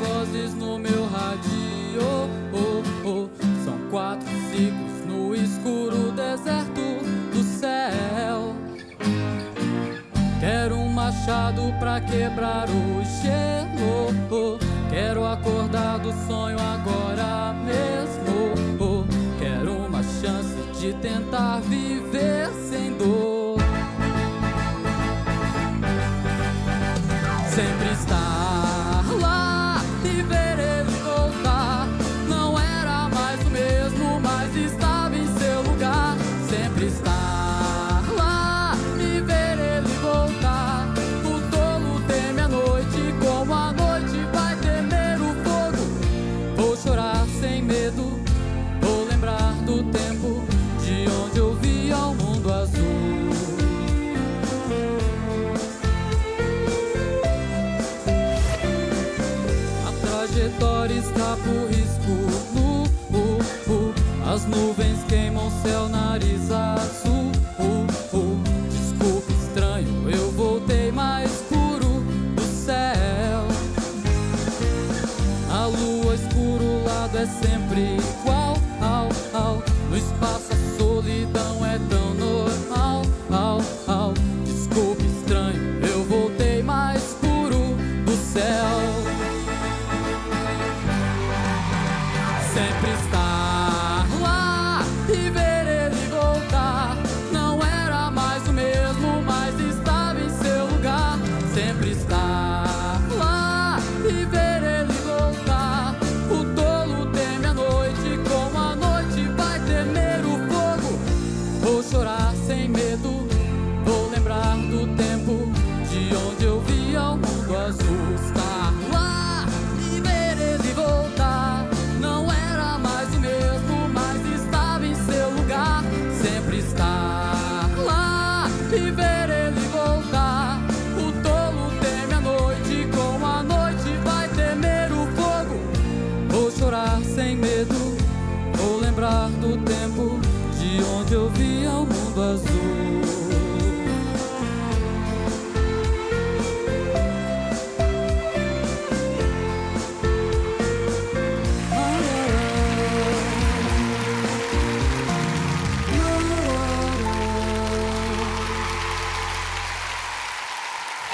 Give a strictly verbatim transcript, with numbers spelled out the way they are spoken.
vozes no meu rádio. Oh, oh. São quatro ciclos no escuro deserto do céu. Quero um machado pra quebrar o gelo. Oh, quero acordar do sonho agora mesmo. Oh, quero uma chance de tentar viver sem dor. Sempre estar lá e ver ele voltar. Não era mais o mesmo, mas estava em seu lugar. Sempre estar lá e ver ele voltar. O tolo teme a noite, como a noite vai temer o fogo. Vou chorar sem medo, vou lembrar do tempo de onde eu via o mundo azul. Trajetória está por risco nu, uh, uh. As nuvens queimam céu, nariz azul, uh, uh. Desculpe, estranho, eu voltei mais puro do céu. A lua escura, o lado é sempre igual, au, au. No espaço a solidão é tão normal, au, au. Desculpe, estranho, eu voltei mais puro do céu. Sempre estar lá e ver ele voltar. Não era mais o mesmo, mas estava em seu lugar. Sempre estar lá e ver ele voltar. O tolo teme a noite, como a noite vai temer o fogo. Vou chorar sem medo, vou lembrar do tempo de onde eu via o mundo azul. Estar lá e ver ele voltar. Não era mais o mesmo, mas estava em seu lugar. Sempre estar lá e ver ele voltar. O tolo teme a noite, como a noite vai temer o fogo. Vou chorar sem medo, vou lembrar do tempo de onde eu via o mundo azul.